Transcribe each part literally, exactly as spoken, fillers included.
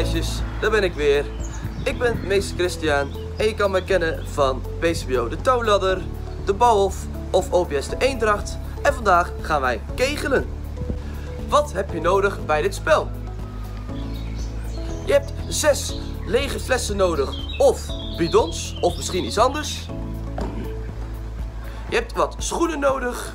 meisjes, daar ben ik weer. Ik ben meester Christian en je kan mij kennen van P C B O de touwladder, de bouwhof of O P S de eendracht. En vandaag gaan wij kegelen. Wat heb je nodig bij dit spel? Je hebt zes lege flessen nodig of bidons of misschien iets anders. Je hebt wat schoenen nodig.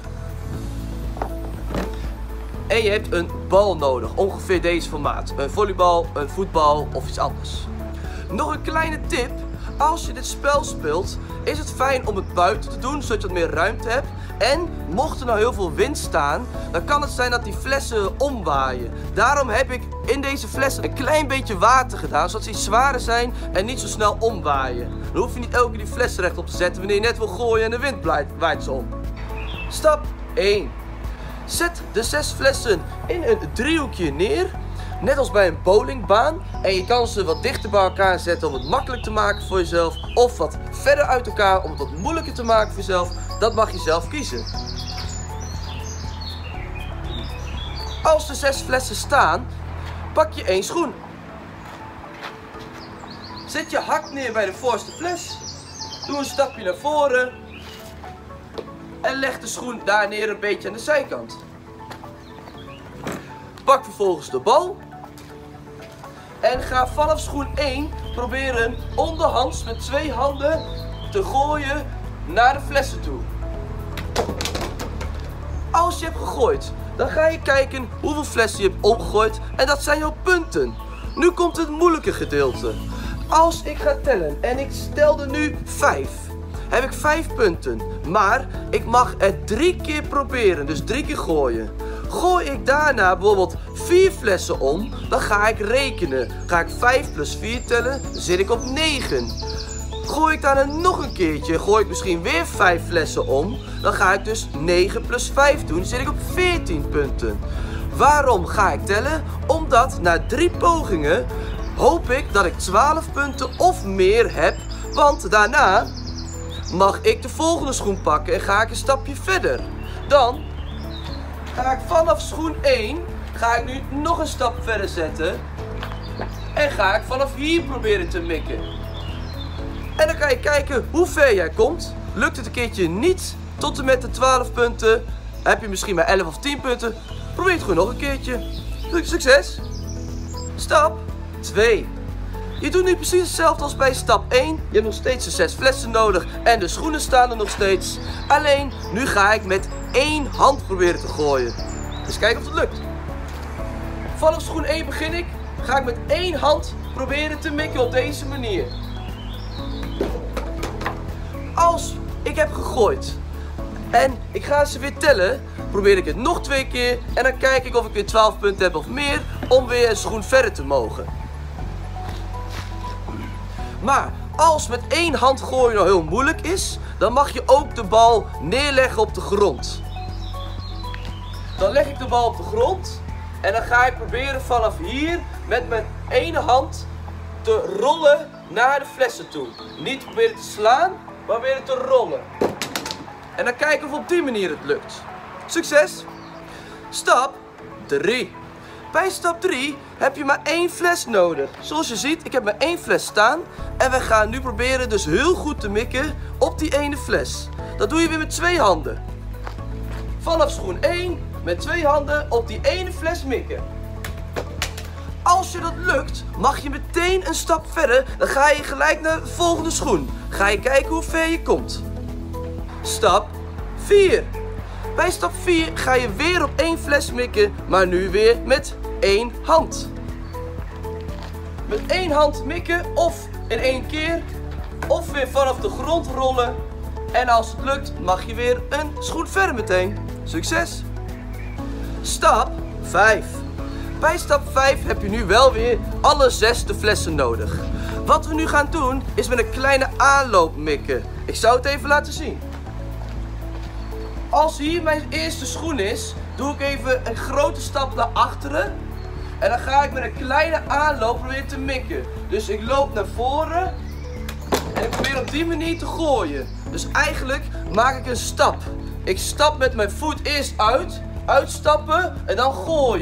En je hebt een bal nodig, ongeveer deze formaat. Een volleybal, een voetbal of iets anders. Nog een kleine tip. Als je dit spel speelt, is het fijn om het buiten te doen, zodat je wat meer ruimte hebt. En mocht er nou heel veel wind staan, dan kan het zijn dat die flessen omwaaien. Daarom heb ik in deze flessen een klein beetje water gedaan, zodat ze iets zwaarder zijn en niet zo snel omwaaien. Dan hoef je niet elke keer die flessen rechtop te zetten wanneer je net wil gooien en de wind waait ze om. Stap één. Zet de zes flessen in een driehoekje neer, net als bij een bowlingbaan. En je kan ze wat dichter bij elkaar zetten om het makkelijk te maken voor jezelf. Of wat verder uit elkaar om het wat moeilijker te maken voor jezelf. Dat mag je zelf kiezen. Als de zes flessen staan, pak je één schoen. Zet je hak neer bij de voorste fles. Doe een stapje naar voren. En leg de schoen daar neer een beetje aan de zijkant. Pak vervolgens de bal. En ga vanaf schoen één proberen onderhands met twee handen te gooien naar de flessen toe. Als je hebt gegooid, dan ga je kijken hoeveel flessen je hebt opgegooid. En dat zijn jouw punten. Nu komt het moeilijke gedeelte. Als ik ga tellen en ik stel er nu vijf. Heb ik vijf punten, maar ik mag het drie keer proberen, dus drie keer gooien. Gooi ik daarna bijvoorbeeld vier flessen om, dan ga ik rekenen. Ga ik vijf plus vier tellen, dan zit ik op negen. Gooi ik daarna nog een keertje, gooi ik misschien weer vijf flessen om, dan ga ik dus negen plus vijf doen, dan zit ik op veertien punten. Waarom ga ik tellen? Omdat na drie pogingen hoop ik dat ik twaalf punten of meer heb, want daarna mag ik de volgende schoen pakken en ga ik een stapje verder. Dan ga ik vanaf schoen één, ga ik nu nog een stap verder zetten. En ga ik vanaf hier proberen te mikken. En dan kan je kijken hoe ver jij komt. Lukt het een keertje niet tot en met de twaalf punten, heb je misschien maar elf of tien punten. Probeer het gewoon nog een keertje. Succes! Stap twee. Je doet nu precies hetzelfde als bij stap één. Je hebt nog steeds de zes flessen nodig en de schoenen staan er nog steeds. Alleen, nu ga ik met één hand proberen te gooien. Dus kijk of het lukt. Vanaf schoen één begin ik. Ga ik met één hand proberen te mikken op deze manier. Als ik heb gegooid en ik ga ze weer tellen, probeer ik het nog twee keer. En dan kijk ik of ik weer twaalf punten heb of meer om weer een schoen verder te mogen. Maar als met één hand gooien nou heel moeilijk is, dan mag je ook de bal neerleggen op de grond. Dan leg ik de bal op de grond en dan ga ik proberen vanaf hier met mijn ene hand te rollen naar de flessen toe. Niet proberen te slaan, maar proberen te rollen. En dan kijken of op die manier het lukt. Succes! Stap drie. Bij stap drie heb je maar één fles nodig. Zoals je ziet, ik heb maar één fles staan. En we gaan nu proberen dus heel goed te mikken op die ene fles. Dat doe je weer met twee handen. Vanaf schoen één met twee handen op die ene fles mikken. Als je dat lukt, mag je meteen een stap verder. Dan ga je gelijk naar de volgende schoen. Ga je kijken hoe ver je komt. Stap vier. Bij stap vier ga je weer op één fles mikken, maar nu weer met één hand. Met één hand mikken of in één keer, of weer vanaf de grond rollen. En als het lukt, mag je weer een schoen verder meteen. Succes! Stap vijf. Bij stap vijf heb je nu wel weer alle zes de flessen nodig. Wat we nu gaan doen, is met een kleine aanloop mikken. Ik zou het even laten zien. Als hier mijn eerste schoen is, doe ik even een grote stap naar achteren. En dan ga ik met een kleine aanloop proberen te mikken. Dus ik loop naar voren. En ik probeer op die manier te gooien. Dus eigenlijk maak ik een stap. Ik stap met mijn voet eerst uit. Uitstappen en dan gooien.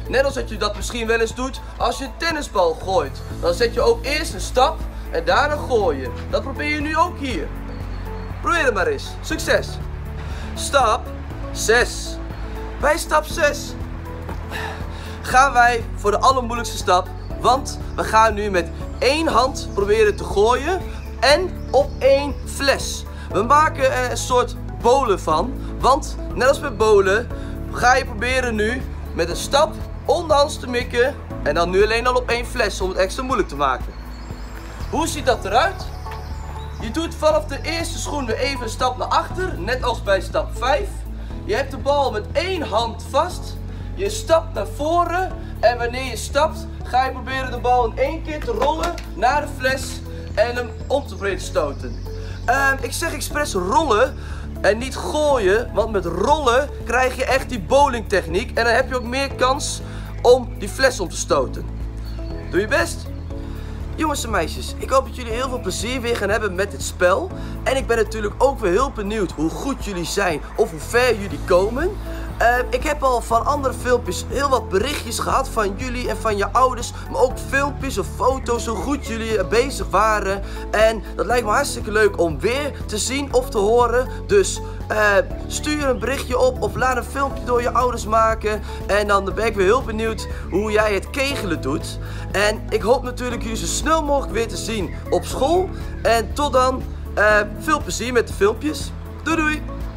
Net als dat je dat misschien wel eens doet als je een tennisbal gooit. Dan zet je ook eerst een stap en daarna gooi je. Dat probeer je nu ook hier. Probeer het maar eens. Succes! Stap zes. Bij stap zes gaan wij voor de allermoeilijkste stap. Want we gaan nu met één hand proberen te gooien en op één fles. We maken er een soort bowlen van. Want net als bij bowlen ga je proberen nu met een stap onderhands te mikken. En dan nu alleen al op één fles om het extra moeilijk te maken. Hoe ziet dat eruit? Je doet vanaf de eerste schoen weer even een stap naar achter. Net als bij stap vijf. Je hebt de bal met één hand vast. Je stapt naar voren. En wanneer je stapt ga je proberen de bal in één keer te rollen naar de fles. En hem om te proberen te stoten. Uh, ik zeg expres rollen. En niet gooien, want met rollen krijg je echt die bowlingtechniek. En dan heb je ook meer kans om die fles om te stoten. Doe je best. Jongens en meisjes, ik hoop dat jullie heel veel plezier weer gaan hebben met dit spel. En ik ben natuurlijk ook weer heel benieuwd hoe goed jullie zijn of hoe ver jullie komen. Uh, ik heb al van andere filmpjes heel wat berichtjes gehad van jullie en van je ouders. Maar ook filmpjes of foto's hoe goed jullie bezig waren. En dat lijkt me hartstikke leuk om weer te zien of te horen. Dus uh, stuur een berichtje op of laat een filmpje door je ouders maken. En dan ben ik weer heel benieuwd hoe jij het kegelen doet. En ik hoop natuurlijk jullie zo snel mogelijk weer te zien op school. En tot dan, uh, veel plezier met de filmpjes. Doei doei!